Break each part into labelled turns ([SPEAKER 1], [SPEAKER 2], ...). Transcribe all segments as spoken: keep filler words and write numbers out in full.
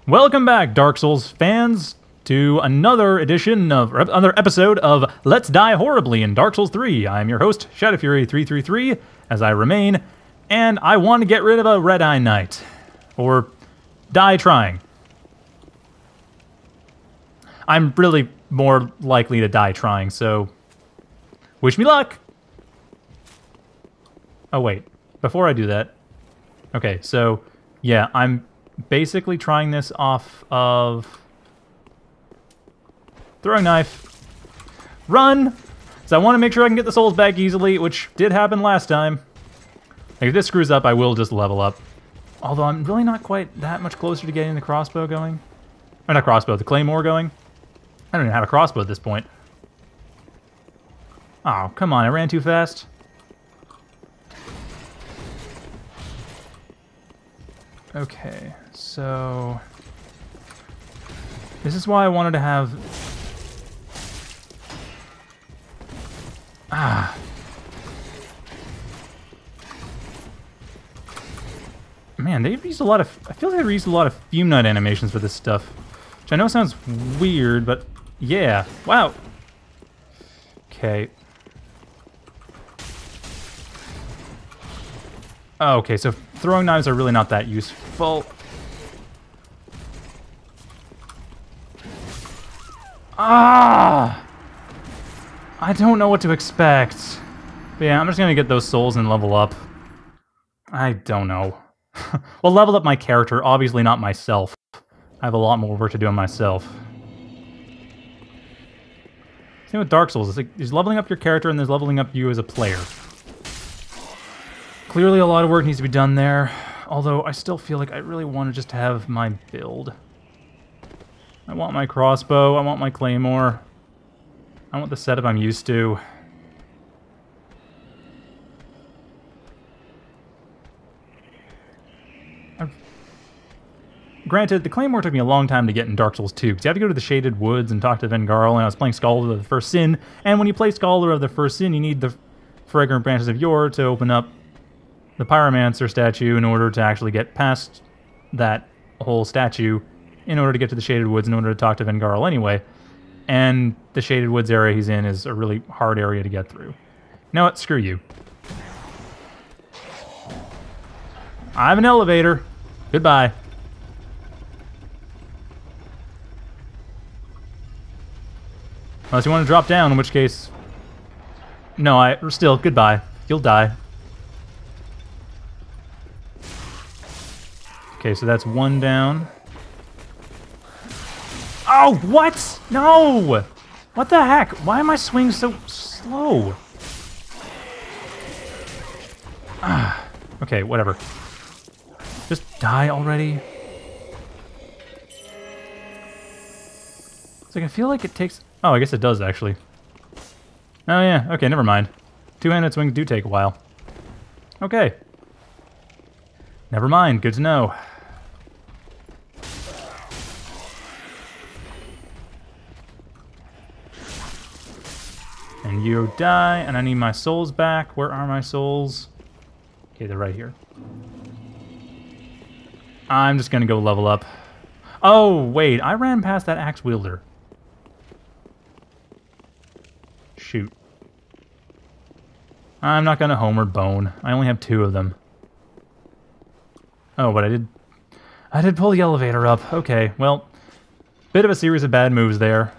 [SPEAKER 1] Welcome back, Dark Souls fans, to another edition of, or another episode of Let's Die Horribly in Dark Souls three. I'm your host, Shadow Fury three three three, as I remain, and I want to get rid of a Red Eye Knight. Or die trying. I'm really more likely to die trying, so wish me luck! Oh wait, before I do that, okay, so yeah, I'm basically trying this off of throwing knife. Run! So I want to make sure I can get the souls back easily, which did happen last time. Like, if this screws up, I will just level up. Although I'm really not quite that much closer to getting the crossbow going. Or not crossbow, the claymore going. I don't even have a crossbow at this point. Oh, come on, I ran too fast. Okay, so this is why I wanted to have... Ah. Man, they've used a lot of... I feel like they've used a lot of Fume Knight animations for this stuff. Which I know sounds weird, but yeah. Wow. Okay. Oh, okay, so throwing knives are really not that useful. Ah! I don't know what to expect. But yeah, I'm just gonna get those souls and level up. I don't know. Well, level up my character, obviously not myself. I have a lot more work to do on myself. Same with Dark Souls. It's like there's leveling up your character and there's leveling up you as a player. Clearly a lot of work needs to be done there, although I still feel like I really want to just have my build. I want my crossbow, I want my claymore, I want the setup I'm used to. I've... Granted, the claymore took me a long time to get in Dark Souls two, because you have to go to the Shaded Woods and talk to Vengarl, and I was playing Scholar of the First Sin, and when you play Scholar of the First Sin, you need the Fragrant Branches of Yore to open up the Pyromancer statue in order to actually get past that whole statue in order to get to the Shaded Woods in order to talk to Vengarl anyway. And the Shaded Woods area he's in is a really hard area to get through. You know what? Screw you. I have an elevator. Goodbye. Unless you want to drop down, in which case... No, I... Still, goodbye. You'll die. Okay, so that's one down. Oh, what? No! What the heck? Why am I swinging so slow? Ah, okay, whatever. Just die already. It's like I feel like it takes... Oh, I guess it does, actually. Oh, yeah. Okay, never mind. Two-handed swings do take a while. Okay. Never mind. Good to know. And you die, and I need my souls back. Where are my souls? Okay, they're right here. I'm just gonna go level up. Oh, wait, I ran past that axe wielder. Shoot. I'm not gonna homeward bone. I only have two of them. Oh, but I did... I did pull the elevator up. Okay, well, bit of a series of bad moves there.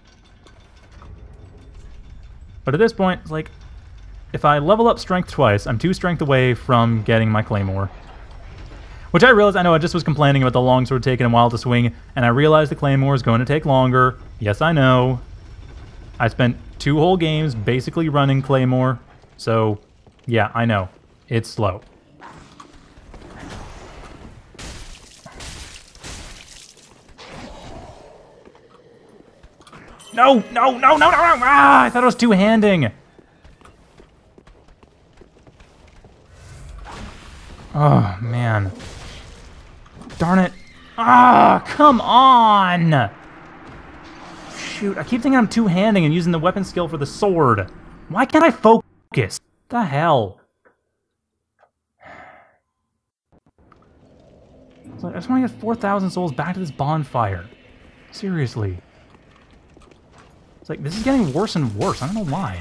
[SPEAKER 1] But at this point, it's like, if I level up strength twice, I'm two strength away from getting my claymore. Which I realized, I know I just was complaining about the longsword taking a while to swing, and I realized the claymore is going to take longer. Yes, I know. I spent two whole games basically running claymore, so yeah, I know. It's slow. No, no, no, no, no, no! Ah, I thought it was two-handing. Oh, man. Darn it. Ah, come on! Shoot, I keep thinking I'm two-handing and using the weapon skill for the sword. Why can't I focus? What the hell? It's like, I just want to get four thousand souls back to this bonfire. Seriously. It's like, this is getting worse and worse. I don't know why.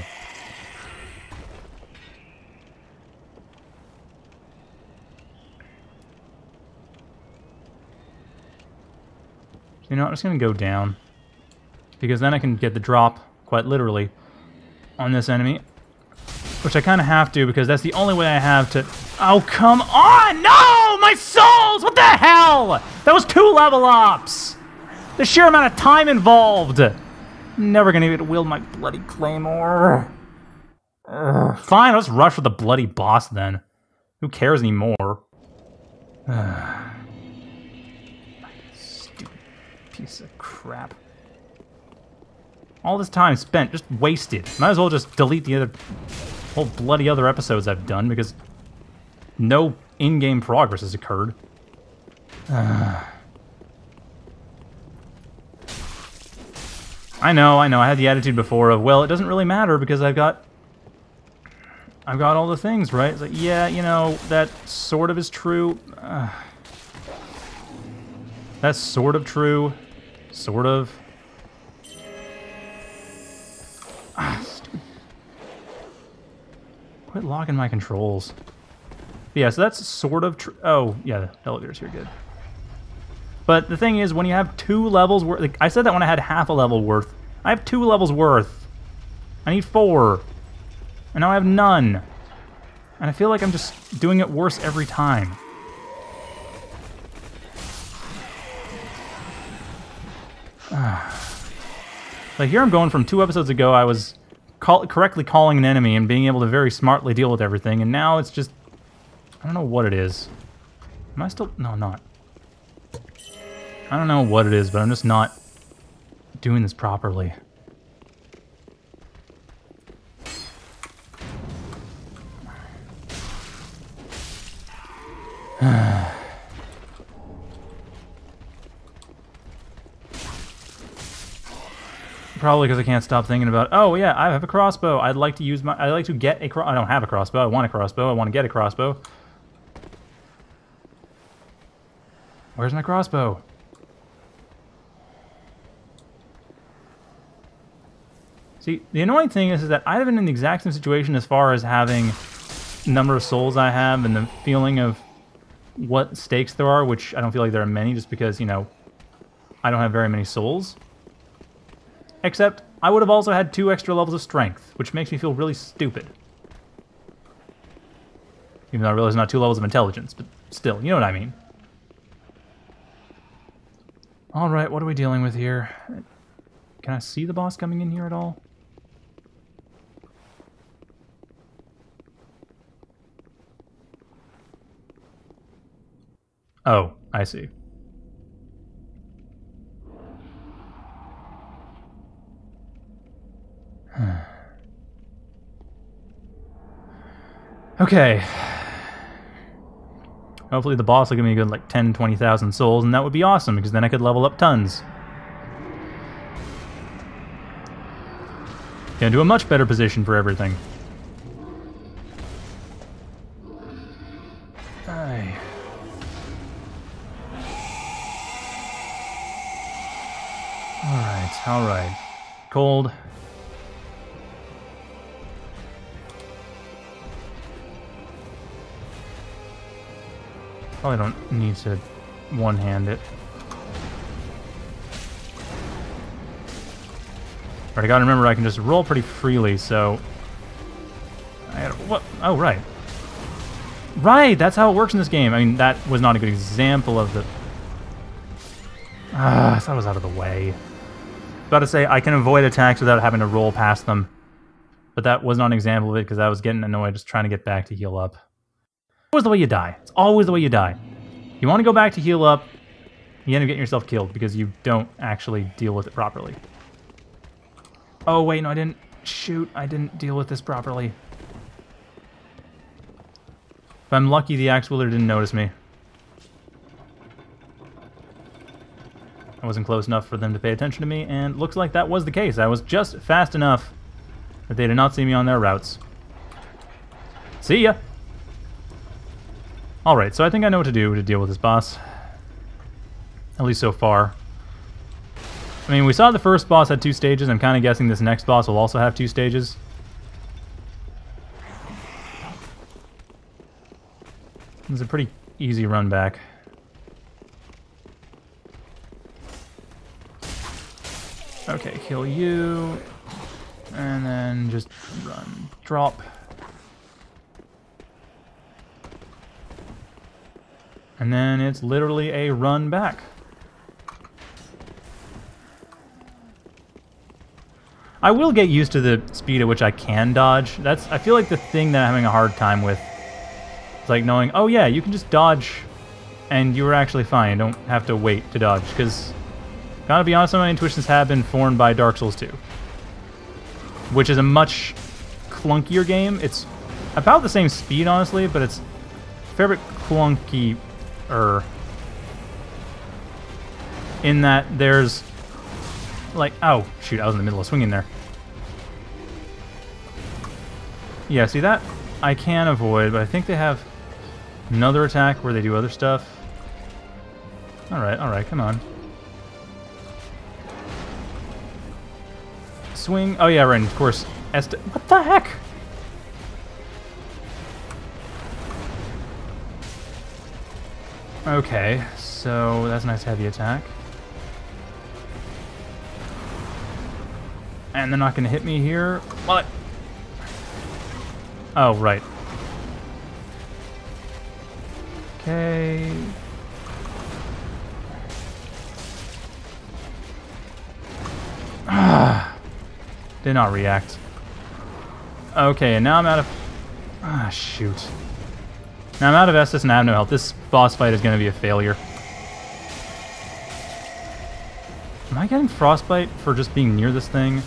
[SPEAKER 1] You know, I'm just going to go down. Because then I can get the drop, quite literally, on this enemy. Which I kind of have to, because that's the only way I have to... Oh, come on! No! My souls! What the hell? That was two level ups! The sheer amount of time involved! Never gonna get to wield my bloody claymore. Ugh. Fine, let's rush with the bloody boss then. Who cares anymore? Stupid piece of crap. All this time spent, just wasted. Might as well just delete the other whole bloody other episodes I've done, because no in-game progress has occurred. Uh. I know, I know, I had the attitude before of, well, it doesn't really matter because I've got... I've got all the things, right? It's like, yeah, you know, that sort of is true. Uh. That's sort of true. Sort of. Ah, stupid. Quit locking my controls. But yeah, so that's sort of true. Oh, yeah, the elevator's here, good. But the thing is, when you have two levels worth... Like, I said that when I had half a level worth. I have two levels worth. I need four. And now I have none. And I feel like I'm just doing it worse every time. Like, here I'm going from two episodes ago, I was call correctly calling an enemy and being able to very smartly deal with everything, and now it's just... I don't know what it is. Am I still... No, I'm not. I don't know what it is, but I'm just not doing this properly. Probably because I can't stop thinking about, oh yeah, I have a crossbow. I'd like to use my... I'd like to get a crossbow. I don't have a crossbow. I want a crossbow. I want to get a crossbow. Where's my crossbow? See, the annoying thing is, is that I've been in the exact same situation as far as having the number of souls I have and the feeling of what stakes there are, which I don't feel like there are many just because, you know, I don't have very many souls. Except, I would have also had two extra levels of strength, which makes me feel really stupid. Even though I realize not two levels of intelligence, but still, you know what I mean. Alright, what are we dealing with here? Can I see the boss coming in here at all? Oh, I see. Okay. Hopefully the boss will give me a good like ten, twenty thousand souls, and that would be awesome, because then I could level up tons. Get into a much better position for everything. Aye. Alright, alright. Cold. Probably don't need to one-hand it. But I gotta remember I can just roll pretty freely, so... I gotta, what? Oh, right. Right, that's how it works in this game. I mean, that was not a good example of the... Ah, I thought it was out of the way. About to say, I can avoid attacks without having to roll past them. But that was not an example of it, because I was getting annoyed just trying to get back to heal up. Always the way you die. It's always the way you die. You want to go back to heal up, you end up getting yourself killed because you don't actually deal with it properly. Oh wait, no I didn't. Shoot, I didn't deal with this properly. If I'm lucky, the axe wielder didn't notice me. I wasn't close enough for them to pay attention to me, and looks like that was the case. I was just fast enough that they did not see me on their routes. See ya! Alright, so I think I know what to do to deal with this boss. At least so far. I mean, we saw the first boss had two stages. I'm kind of guessing this next boss will also have two stages. It's a pretty easy run back. Okay, kill you. And then just run. Drop. And then it's literally a run back. I will get used to the speed at which I can dodge. That's, I feel like the thing that I'm having a hard time with. It's like knowing, oh yeah, you can just dodge and you were actually fine. You don't have to wait to dodge. Because, gotta be honest, some of my intuitions have been formed by Dark Souls two. Which is a much clunkier game. It's about the same speed, honestly, but it's a fair bit clunky-er. In that there's... like, oh, shoot, I was in the middle of swinging there. Yeah, see that I can avoid, but I think they have another attack where they do other stuff. Alright, alright, come on. Swing, oh yeah, right, and of course, Est- what the heck? Okay, so that's a nice heavy attack. And they're not going to hit me here. What? Oh, right. Okay. Ah. Did not react. Okay, and now I'm out of... Ah, shoot. Now I'm out of Estus and I have no health. This boss fight is going to be a failure. Am I getting frostbite for just being near this thing?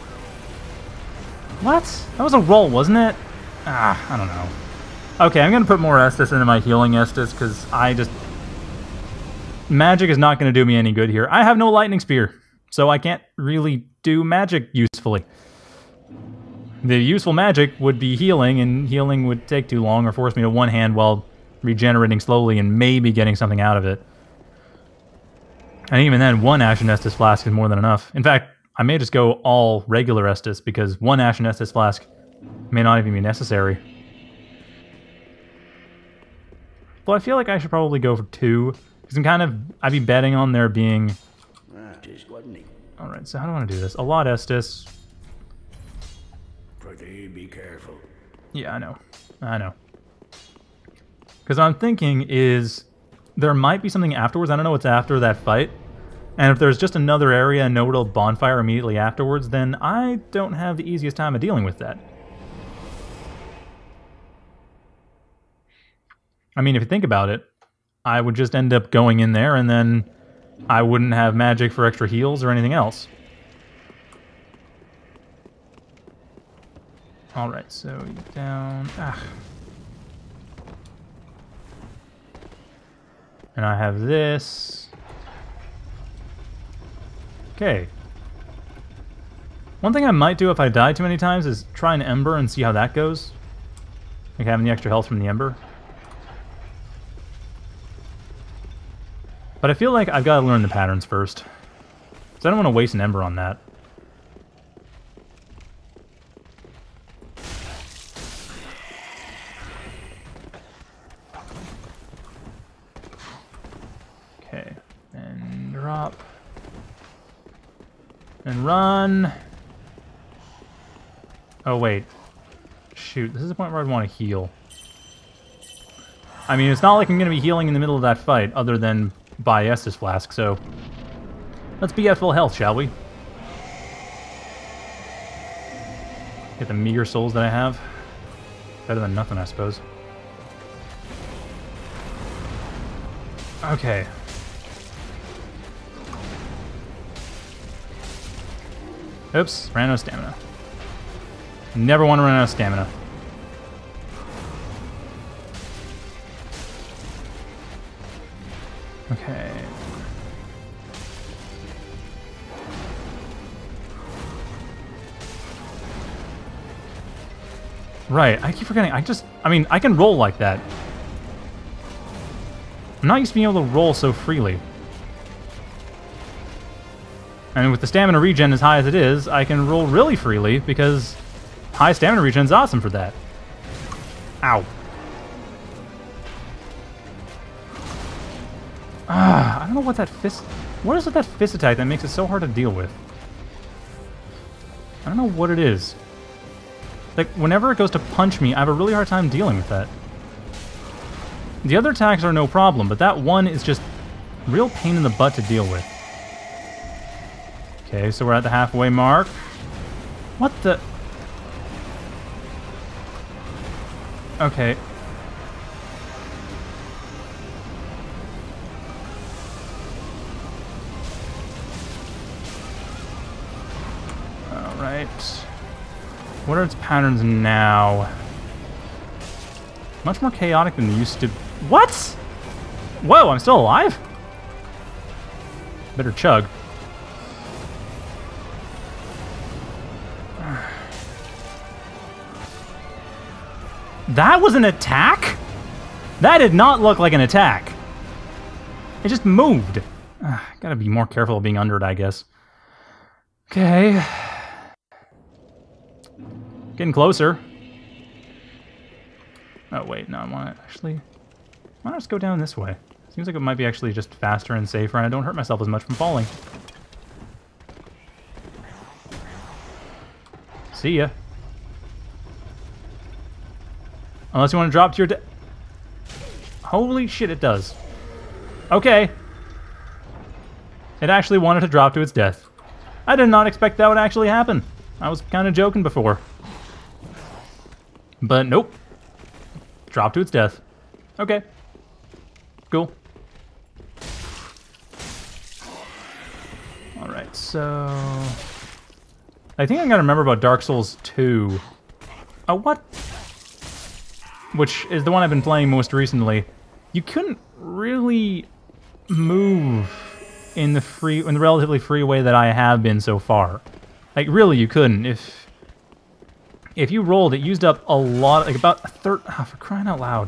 [SPEAKER 1] What? That was a roll, wasn't it? Ah, I don't know. Okay, I'm going to put more Estus into my healing Estus, because I just... Magic is not going to do me any good here. I have no lightning spear, so I can't really do magic usefully. The useful magic would be healing, and healing would take too long or force me to one hand while regenerating slowly and maybe getting something out of it. And even then, one Ashen Estus Flask is more than enough. In fact, I may just go all regular Estus, because one Ashen Estus Flask may not even be necessary. Though I feel like I should probably go for two, because I'm kind of, I'd be betting on there being... Alright, so how do I want to do this? A lot Estus.
[SPEAKER 2] Pretty be careful.
[SPEAKER 1] Yeah, I know. I know. Because what I'm thinking is, there might be something afterwards. I don't know what's after that fight. And if there's just another area and no real bonfire immediately afterwards, then I don't have the easiest time of dealing with that. I mean, if you think about it, I would just end up going in there and then I wouldn't have magic for extra heals or anything else. Alright, so down... Ah. And I have this. Okay. One thing I might do if I die too many times is try an Ember and see how that goes. Like having the extra health from the Ember. But I feel like I've got to learn the patterns first. So I don't want to waste an Ember on that. Okay. And drop. And run. Oh, wait. Shoot, this is the point where I'd want to heal. I mean, it's not like I'm going to be healing in the middle of that fight, other than by Estus Flask, so... Let's be at full health, shall we? Get the meager souls that I have. Better than nothing, I suppose. Okay. Oops, ran out of stamina. Never want to run out of stamina. Okay. Right, I keep forgetting. I just, I mean, I can roll like that. I'm not used to being able to roll so freely. And with the stamina regen as high as it is, I can roll really freely because high stamina regen is awesome for that. Ow. Ah, I don't know what that fist... What is with that fist attack that makes it so hard to deal with? I don't know what it is. Like, whenever it goes to punch me, I have a really hard time dealing with that. The other attacks are no problem, but that one is just real pain in the butt to deal with. Okay, so we're at the halfway mark. What the... Okay. Alright. What are its patterns now? Much more chaotic than they used to... What?! Whoa, I'm still alive? Better chug. That was an attack? That did not look like an attack. It just moved. Uh, gotta be more careful of being under it, I guess. Okay. Getting closer. Oh, wait, no, I want to actually... Why not just go down this way? Seems like it might be actually just faster and safer, and I don't hurt myself as much from falling. See ya. Unless you want to drop to your de- Holy shit, it does. Okay. It actually wanted to drop to its death. I did not expect that would actually happen. I was kind of joking before. But nope. Drop to its death. Okay. Cool. Alright, so... I think I'm gonna remember about Dark Souls two. Oh, what? Which is the one I've been playing most recently. You couldn't really move in the free, in the relatively free way that I have been so far. Like, really, you couldn't. If if you rolled, it used up a lot, like about a third. Oh, for crying out loud!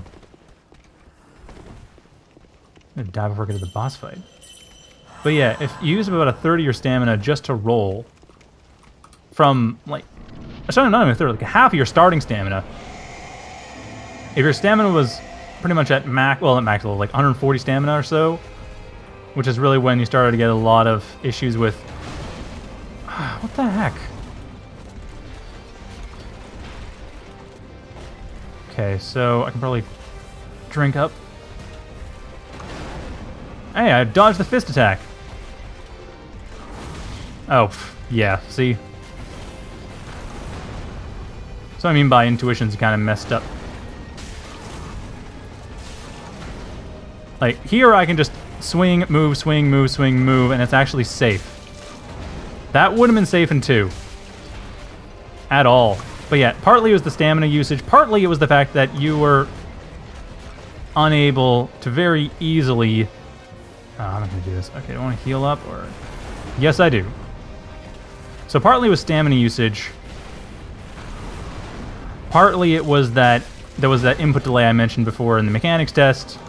[SPEAKER 1] I'm gonna die before I get to the boss fight. But yeah, if you use about a third of your stamina just to roll, from like, sorry, not even a third, like half of your starting stamina. If your stamina was pretty much at max, well, at max level, like one hundred forty stamina or so, which is really when you started to get a lot of issues with... What the heck? Okay, so I can probably drink up. Hey, I dodged the fist attack. Oh, yeah, see? So I mean by intuition's kind of messed up. Like, here I can just swing, move, swing, move, swing, move, and it's actually safe. That wouldn't have been safe in two. At all. But yeah, partly it was the stamina usage, partly it was the fact that you were unable to very easily... Oh, I'm not going to do this. Okay, do I want to heal up, or... Yes, I do. So partly it was stamina usage. Partly it was that there was that input delay I mentioned before in the mechanics test.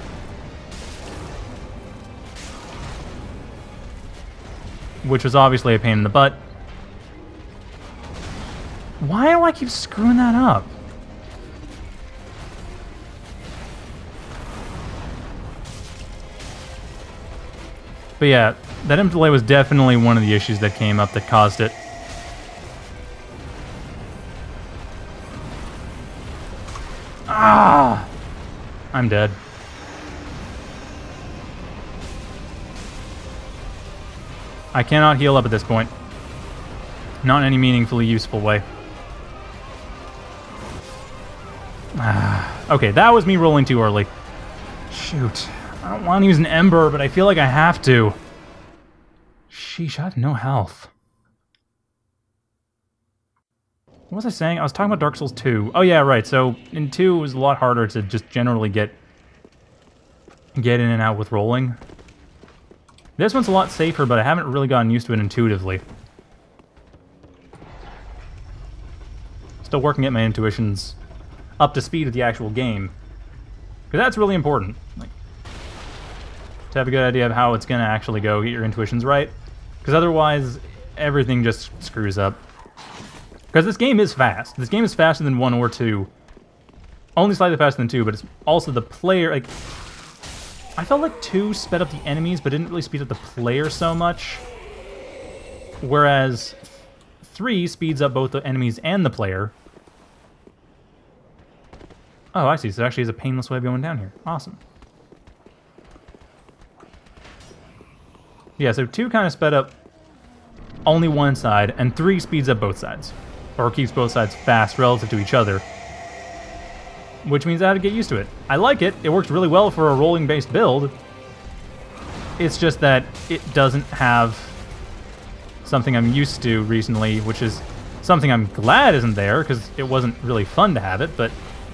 [SPEAKER 1] Which was obviously a pain in the butt. Why do I keep screwing that up? But yeah, that input delay was definitely one of the issues that came up that caused it. Ah! I'm dead. I cannot heal up at this point. Not in any meaningfully useful way. Ah, okay, that was me rolling too early. Shoot. I don't want to use an Ember, but I feel like I have to. Sheesh, I have no health. What was I saying? I was talking about Dark Souls two. Oh yeah, right. So in two, it was a lot harder to just generally get get in and out with rolling. This one's a lot safer, but I haven't really gotten used to it intuitively. Still working at my intuitions up to speed with the actual game. Because that's really important. Like, to have a good idea of how it's going to actually go, get your intuitions right. Because Because otherwise, everything just screws up. Because this game is fast. This game is faster than one or two. Only slightly faster than two, but it's also the player... Like, I felt like two sped up the enemies, but didn't really speed up the player so much. Whereas three speeds up both the enemies and the player. Oh, I see. So it actually is a painless way of going down here. Awesome. Yeah, so two kind of sped up only one side, and three speeds up both sides. Or keeps both sides fast relative to each other. Which means I had to get used to it. I like it. It works really well for a rolling-based build. It's just that it doesn't have something I'm used to recently, which is something I'm glad isn't there, because it wasn't really fun to have it, but...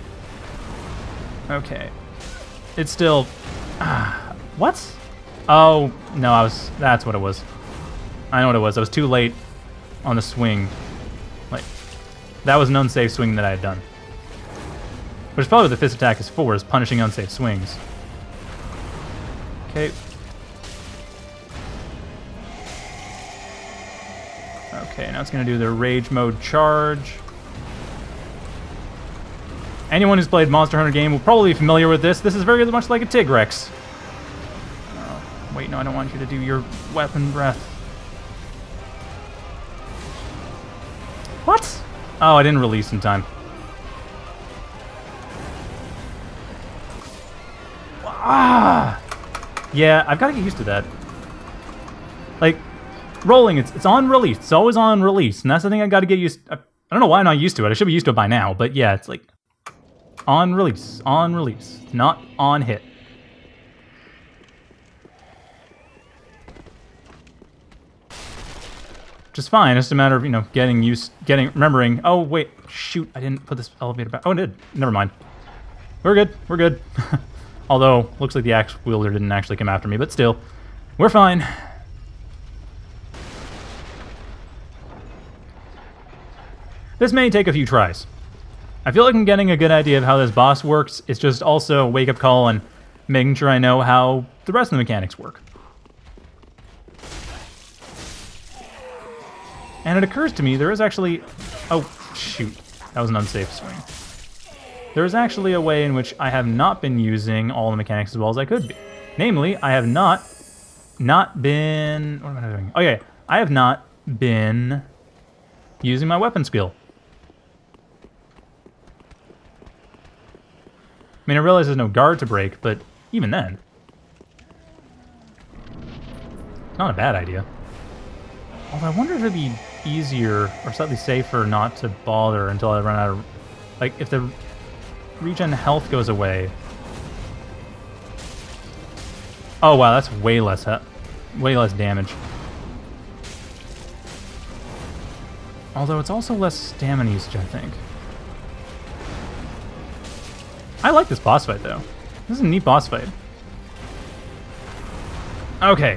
[SPEAKER 1] Okay. It's still... Ah, what? Oh, no, I was... That's what it was. I know what it was. I was too late on the swing. Like, that was an unsafe swing that I had done. Which is probably what the fist attack is for, is punishing unsafe swings. Okay. Okay, now it's going to do the rage mode charge. Anyone who's played Monster Hunter game will probably be familiar with this. This is very much like a Tigrex. Oh, wait, no, I don't want you to do your weapon breath. What? Oh, I didn't release in time. Ah! Yeah, I've got to get used to that. Like, rolling, it's, it's on release. It's always on release, and that's the thing I got to get used to. I don't know why I'm not used to it. I should be used to it by now, but yeah, it's like on release, on release, not on hit. Just fine. It's just a matter of, you know, getting used, getting, remembering, oh, wait, shoot, I didn't put this elevator back. Oh, I did. Never mind. We're good. We're good. Although, looks like the axe wielder didn't actually come after me, but still, we're fine. This may take a few tries. I feel like I'm getting a good idea of how this boss works. It's just also a wake-up call and making sure I know how the rest of the mechanics work. And it occurs to me there is actually... Oh, shoot. That was an unsafe swing. There is actually a way in which I have not been using all the mechanics as well as I could be. Namely, I have not... Not been... What am I doing? Oh, yeah. I have not been using my weapon skill. I mean, I realize there's no guard to break, but even then... Not a bad idea. Although I wonder if it'd be easier or slightly safer not to bother until I run out of... Like, if the regen health goes away... Oh, wow, that's way less, way less damage. Although it's also less stamina usage, I think. I like this boss fight, though. This is a neat boss fight. Okay.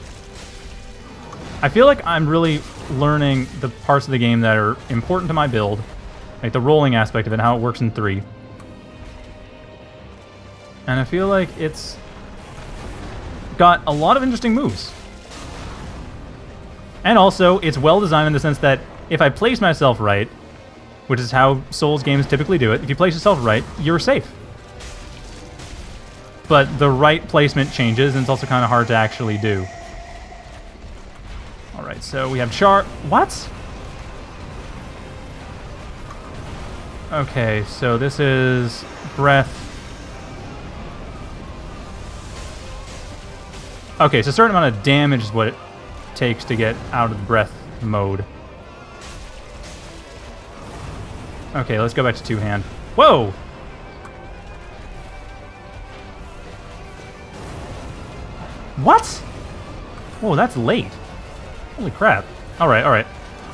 [SPEAKER 1] I feel like I'm really learning the parts of the game that are important to my build. Like the rolling aspect of it, how it works in three. And I feel like it's got a lot of interesting moves. And also, it's well designed in the sense that if I place myself right, which is how Souls games typically do it, if you place yourself right, you're safe. But the right placement changes, and it's also kind of hard to actually do. Alright, so we have char... What? Okay, so this is breath. Okay, so a certain amount of damage is what it takes to get out of the breath mode. Okay, let's go back to two-hand. Whoa! What? Whoa, that's late. Holy crap. Alright, alright.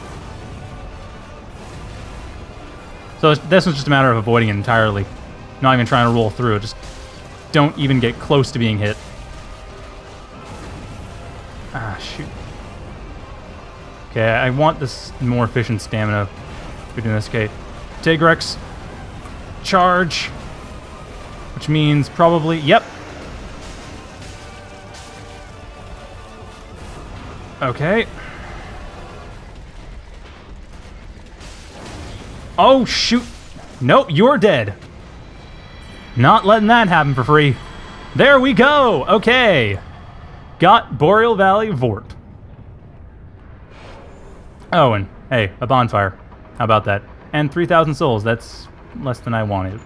[SPEAKER 1] So this was just a matter of avoiding it entirely. Not even trying to roll through. Just don't even get close to being hit. Ah, shoot. Okay, I want this more efficient stamina in this case. Tigrex. Charge. Which means probably... Yep. Okay. Oh, shoot. Nope, you're dead. Not letting that happen for free. There we go. Okay. Got Boreal Valley Vort. Oh, and hey, a bonfire. How about that? And three thousand souls. That's less than I wanted.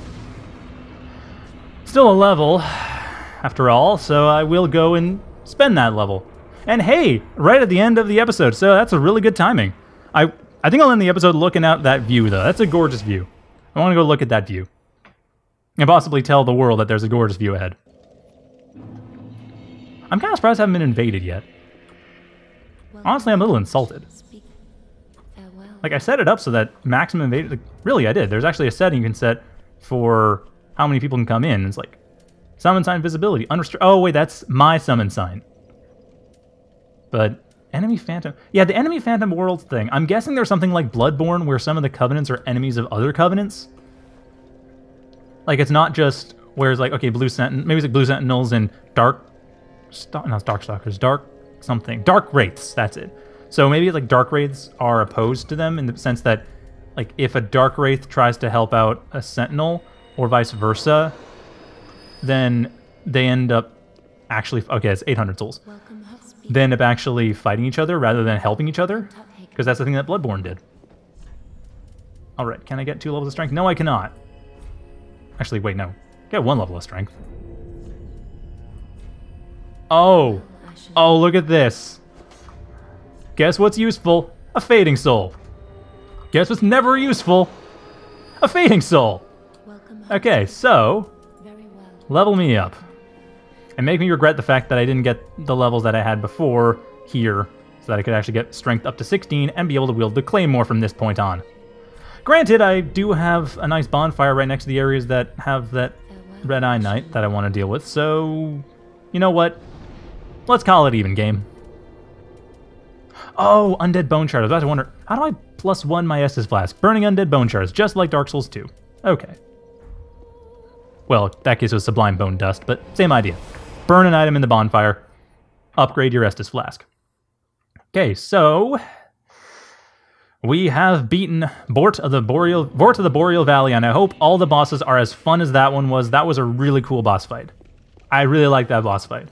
[SPEAKER 1] Still a level, after all, so I will go and spend that level. And hey, right at the end of the episode, so that's a really good timing. I I think I'll end the episode looking at that view, though. That's a gorgeous view. I want to go look at that view. And possibly tell the world that there's a gorgeous view ahead. I'm kind of surprised I haven't been invaded yet. Honestly, I'm a little insulted. Like, I set it up so that maximum invaded... Like, really, I did. There's actually a setting you can set for how many people can come in. It's like, summon sign visibility. Unrestri- oh, wait, that's my summon sign. But, enemy phantom... Yeah, the enemy phantom world thing. I'm guessing there's something like Bloodborne where some of the covenants are enemies of other covenants. Like, it's not just where it's like, okay, Blue Sentinel... Maybe it's like Blue Sentinels and Dark... St- not Darkstalkers. Dark something. Dark Wraiths, that's it. So maybe like Dark Wraiths are opposed to them in the sense that, like, if a Dark Wraith tries to help out a Sentinel, or vice versa, then they end up actually... Okay, it's eight hundred souls. They end up actually fighting each other rather than helping each other, because that's the thing that Bloodborne did. Alright, can I get two levels of strength? No, I cannot. Actually, wait, no. Get one level of strength. Oh. Oh, look at this. Guess what's useful? A Fading Soul. Guess what's never useful? A Fading Soul. Okay, so... level me up. And make me regret the fact that I didn't get the levels that I had before here, so that I could actually get strength up to sixteen and be able to wield the Claymore from this point on. Granted, I do have a nice bonfire right next to the areas that have that Red Eye Knight that I want to deal with, so... you know what? Let's call it even, game. Oh, Undead Bone Shard. I was about to wonder, how do I plus one my Estus Flask? Burning Undead Bone Shards, just like Dark Souls two. Okay. Well, that case was Sublime Bone Dust, but same idea. Burn an item in the bonfire. Upgrade your Estus Flask. Okay, so... we have beaten Vort of the Boreal, Vort of the Boreal Valley, and I hope all the bosses are as fun as that one was. That was a really cool boss fight. I really like that boss fight.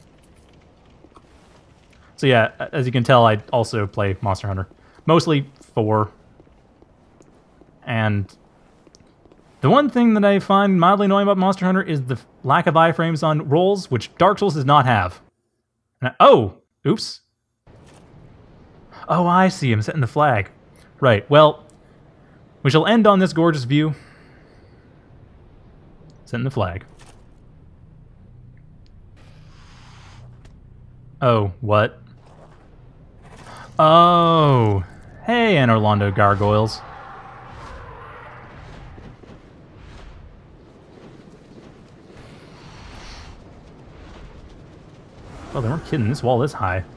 [SPEAKER 1] So yeah, as you can tell, I also play Monster Hunter. Mostly four. And the one thing that I find mildly annoying about Monster Hunter is the lack of iframes on rolls, which Dark Souls does not have. And I, oh! Oops. Oh, I see. I'm setting the flag. Right, well, we shall end on this gorgeous view. Setting the flag. Oh, what? Oh, hey, Anor Londo gargoyles. Oh, they weren't kidding. This wall is high.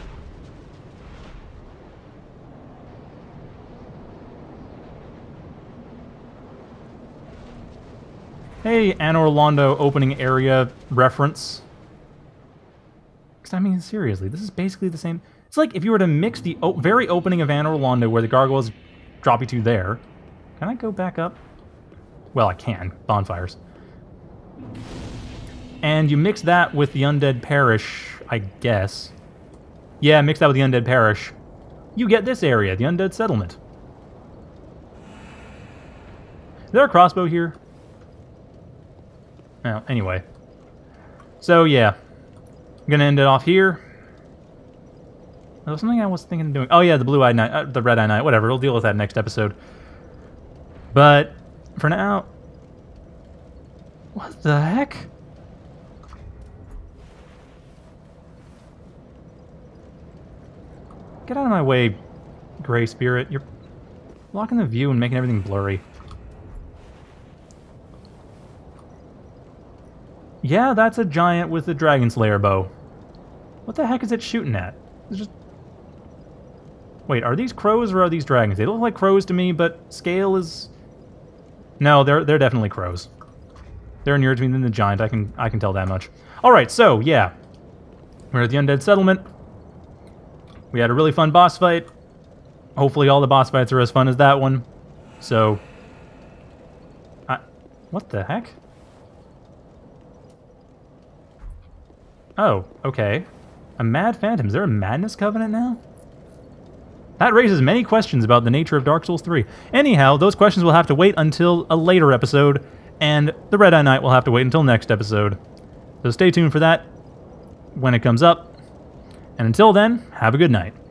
[SPEAKER 1] Hey, Anor Londo opening area reference. Because, I mean, seriously, this is basically the same... It's like if you were to mix the o very opening of Anor Londo, where the gargoyles drop you to there. Can I go back up? Well, I can. Bonfires. And you mix that with the Undead Parish, I guess. Yeah, mix that with the Undead Parish. You get this area, the Undead Settlement. Is there a crossbow here? Well, anyway. So, yeah. I'm gonna end it off here. There was something I was thinking of doing. Oh yeah, the blue-eyed knight, uh, the red-eyed knight, whatever. We'll deal with that next episode. But for now, what the heck? Get out of my way, Gray Spirit. You're blocking the view and making everything blurry. Yeah, that's a giant with the Dragon Slayer bow. What the heck is it shooting at? It's just... Wait, are these crows or are these dragons? They look like crows to me, but scale is... No, they're they're definitely crows. They're nearer to me than the giant, I can I can tell that much. Alright, so, yeah. We're at the Undead Settlement. We had a really fun boss fight. Hopefully all the boss fights are as fun as that one. So... I, what the heck? Oh, okay. A Mad Phantom. Is there a Madness Covenant now? That raises many questions about the nature of Dark Souls three. Anyhow, those questions will have to wait until a later episode, and the Red Eye Knight will have to wait until next episode. So stay tuned for that when it comes up. And until then, have a good night.